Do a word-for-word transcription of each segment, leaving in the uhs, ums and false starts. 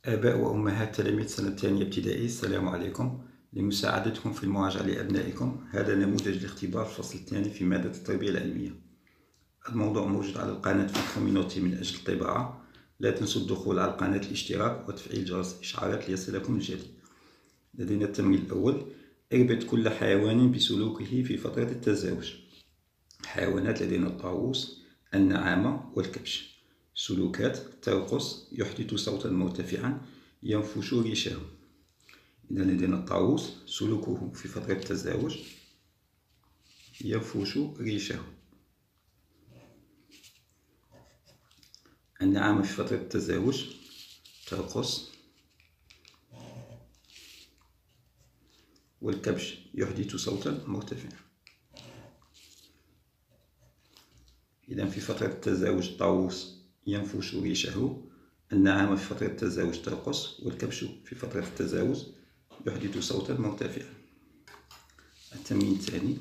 آباء وأمهات تلاميذ سنة الثانية ابتدائي، السلام عليكم. لمساعدتكم في المراجعة لأبنائكم، هذا نموذج لاختبار الفصل الثاني في مادة التربية العلمية. الموضوع موجود على القناة في الكوميونيتي من أجل الطباعة. لا تنسوا الدخول على القناة، الاشتراك وتفعيل جرس الإشعارات ليصلكم الجديد. لدينا التمرين الأول: اربط كل حيوان بسلوكه في فترة التزاوج. حيوانات لدينا الطاووس، النعامة والكبش. سلوكات: ترقص، يحدث صوتا مرتفعا، ينفش ريشه. إذا لدينا الطاووس سلوكه في فترة التزاوج ينفش ريشه. النعامة في فترة التزاوج ترقص، والكبش يحدث صوتا مرتفعا. إذا في فترة التزاوج الطاووس ينفش ريشه، النعامة في فترة التزاوج ترقص، والكبش في فترة التزاوج يحدث صوتا مرتفعا. التمرين الثاني: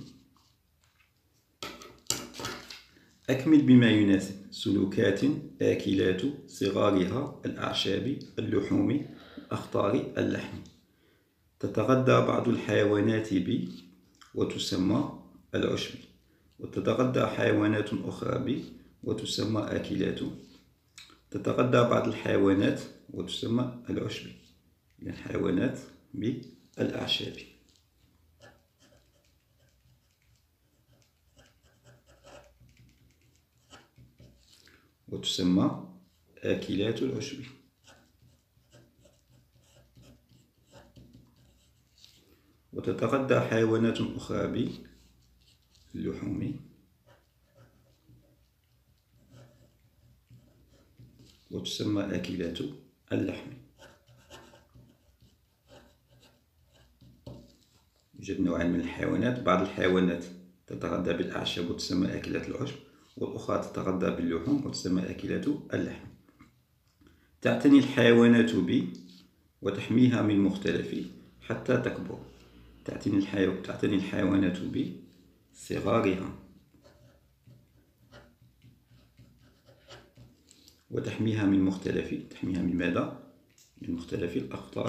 أكمل بما يناسب سلوكات آكلات صغارها الأعشاب، اللحوم، الأخضار، اللحم. تتغذى بعض الحيوانات ب وتسمى العشب، وتتغذى حيوانات أخرى ب وتسمى آكلات. تتغذى بعض الحيوانات وتسمى العشب، يعني حيوانات بالأعشاب. وتسمى آكلات العشب. وتتغذى حيوانات أخرى باللحوم، وتسمى آكلات اللحم. يوجد نوعان من الحيوانات: بعض الحيوانات تتغذى بالأعشاب وتسمى آكلات العشب، والأخرى تتغذى باللحوم وتسمى آكلات اللحم. تعتني الحيوانات ب وتحميها من مختلف حتى تكبر. تعتني, الحيو... تعتني الحيوانات بصغارها وتحميها من مختلف تحميها من ماذا؟ من مختلف الأخطار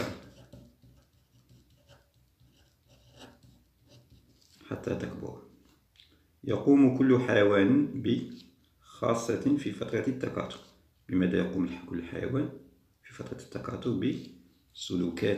حتى تكبر. يقوم كل حيوان بخاصة في فترة التكاثر. بماذا يقوم كل حيوان في فترة التكاثر؟ بسلوكات.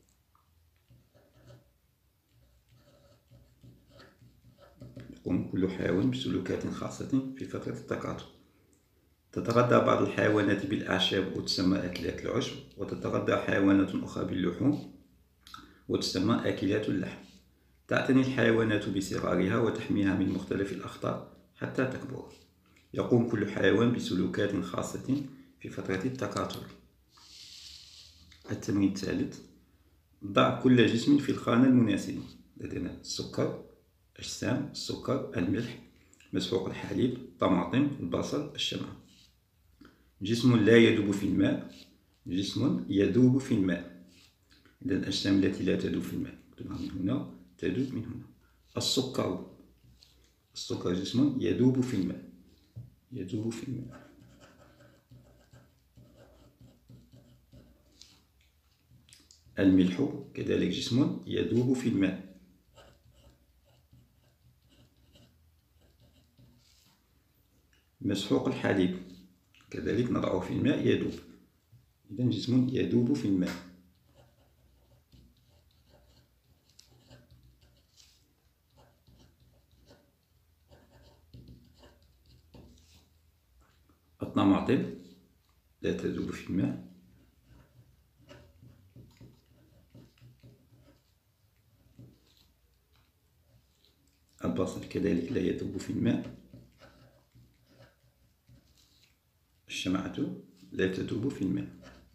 يقوم كل حيوان بسلوكات خاصة في فترة التكاثر. تتغذى بعض الحيوانات بالأعشاب وتسمى آكلات العشب، وتتغذى حيوانات أخرى باللحوم وتسمى آكلات اللحم. تعتني الحيوانات بصغارها وتحميها من مختلف الأخطار حتى تكبر. يقوم كل حيوان بسلوكات خاصة في فترة التكاثر. التمرين الثالث: ضع كل جسم في الخانة المناسبة. لدينا السكر، الأجسام، السكر، الملح، مسحوق الحليب، الطماطم، البصل، الشمع. جسم لا يذوب في الماء، جسم يذوب في الماء. إذا الأجسام التي لا تذوب في الماء نكتبها من هنا، تذوب من هنا. السكر، السكر جسم يذوب في الماء، يذوب في الماء. الملح كذلك جسم يذوب في الماء. مسحوق الحليب كذلك نضعه في الماء يذوب. إذا جسم يذوب في الماء. الطماطم لا تذوب في الماء. البصل كذلك لا يذوب في الماء. الشمعة لا تذوب في الماء.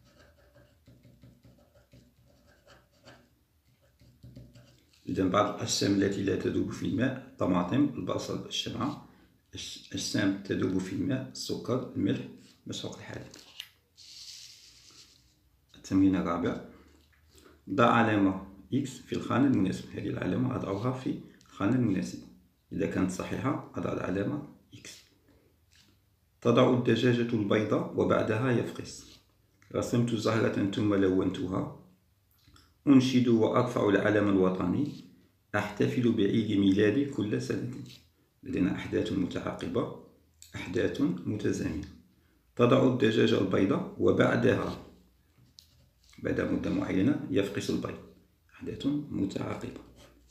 إذا بعض الأجسام التي لا تذوب في الماء: الطماطم، البصل، الشمعة. أجسام تذوب في الماء: السكر، الملح، مسحوق الحليب. التمرين الرابع: ضع علامة إكس في الخانة المناسبة. هذه العلامة أضعها في الخانة المناسبة. إذا كانت صحيحة أضع العلامة إكس. تضع الدجاجة البيضة وبعدها يفقس. رسمت زهرة ثم لونتها. أنشد وأرفع العلم الوطني. أحتفل بعيد ميلادي كل سنة. لدينا أحداث متعاقبة، أحداث متزامنة. تضع الدجاجة البيضة وبعدها بعد مدة معينة يفقس البيض. أحداث متعاقبة.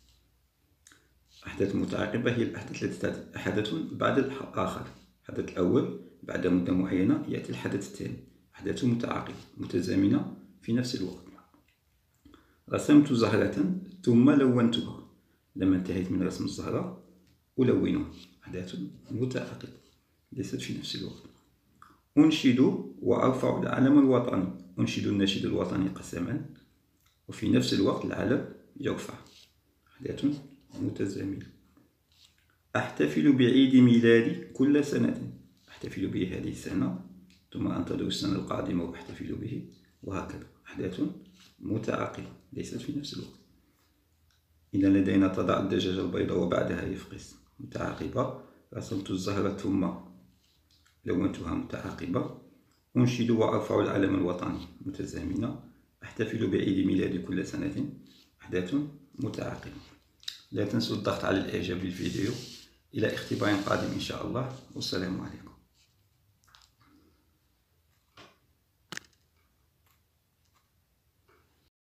أحداث متعاقبة هي الأحداث التي تأتي حدث بعد الآخر. الحدث الأول بعد مدة معينة يأتي الحدث الثاني. أحداث متعاقبة متزامنة في نفس الوقت. رسمت زهرة ثم لونتها. لما انتهيت من رسم الزهرة ألونها. أحداث متعاقبة ليست في نفس الوقت. أنشد وأرفع العلم الوطني. أنشد النشيد الوطني قسما وفي نفس الوقت العلم يرفع. أحداث متزامنة. أحتفل بعيد ميلادي كل سنة. أحتفل به هذه السنة ثم أنتظر السنة القادمة وأحتفل به وهكذا. أحداث متعاقبة ليست في نفس الوقت. إذا لدينا تضع الدجاجة البيضاء وبعدها يفقس متعاقبة. رسمت الزهرة ثم لونتها متعاقبة. أنشد وأرفع العلم الوطني متزامنة. أحتفل بعيد ميلادي كل سنة. أحداث متعاقبة. لا تنسوا الضغط على الإعجاب للفيديو. إلى اختبار قادم إن شاء الله، والسلام عليكم.